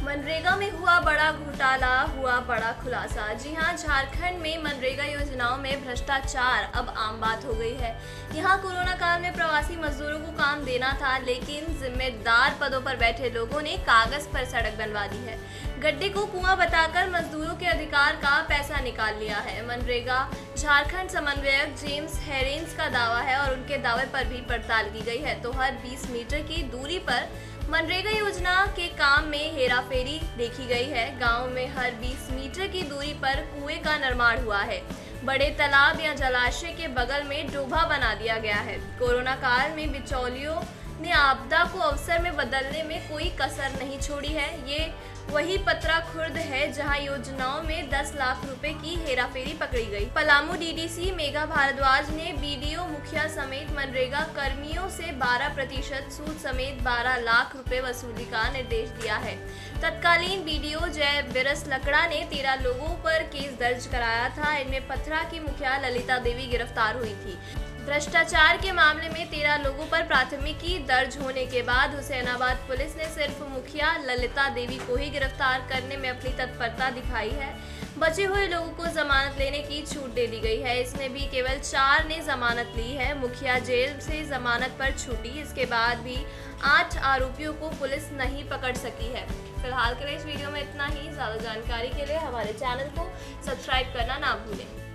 मनरेगा में हुआ बड़ा घोटाला, हुआ बड़ा खुलासा। जी हां, झारखंड में मनरेगा योजनाओं में भ्रष्टाचार अब आम बात हो गई है। यहां कोरोना काल में प्रवासी मजदूरों को काम देना था, लेकिन जिम्मेदार पदों पर बैठे लोगों ने कागज पर सड़क बनवा दी है। गड्ढे को कुआं बताकर मजदूरों के अधिकार का पैसा निकाल लिया है। मनरेगा झारखंड समन्वयक जेम्स हेरेंस का दावा है और उनके दावे पर भी पड़ताल की गई है तो हर 20 मीटर की दूरी पर मनरेगा योजना के काम में हेराफेरी देखी गई है। गांव में हर 20 मीटर की दूरी पर कुएं का निर्माण हुआ है। बड़े तालाब या जलाशय के बगल में डोभा बना दिया गया है। कोरोना काल में बिचौलियों ने आपदा को अवसर में बदलने में कोई कसर नहीं छोड़ी है। ये वही पतरा खुर्द है जहां योजनाओं में 10 लाख रुपए की हेराफेरी पकड़ी गई। पलामू डीडीसी मेघा भारद्वाज ने बीडीओ मुखिया समेत मनरेगा कर्मियों से 12% सूद समेत 12 लाख रुपए वसूली का निर्देश दिया है। तत्कालीन बीडीओ जय बिरस लकड़ा ने 13 लोगों पर केस दर्ज कराया था। इनमें पथरा की मुखिया ललिता देवी गिरफ्तार हुई थी। भ्रष्टाचार के मामले में 13 लोगों पर प्राथमिकी दर्ज होने के बाद हुसैनाबाद पुलिस ने सिर्फ मुखिया ललिता देवी को ही गिरफ्तार करने में अपनी तत्परता दिखाई है। बचे हुए लोगों को जमानत लेने की छूट दे दी गई है। इसमें भी केवल 4 ने जमानत ली है। मुखिया जेल से जमानत पर छूटी। इसके बाद भी 8 आरोपियों को पुलिस नहीं पकड़ सकी है। फिलहाल के लिए इस वीडियो में इतना ही। ज़्यादा जानकारी के लिए हमारे चैनल को सब्सक्राइब करना ना भूलें।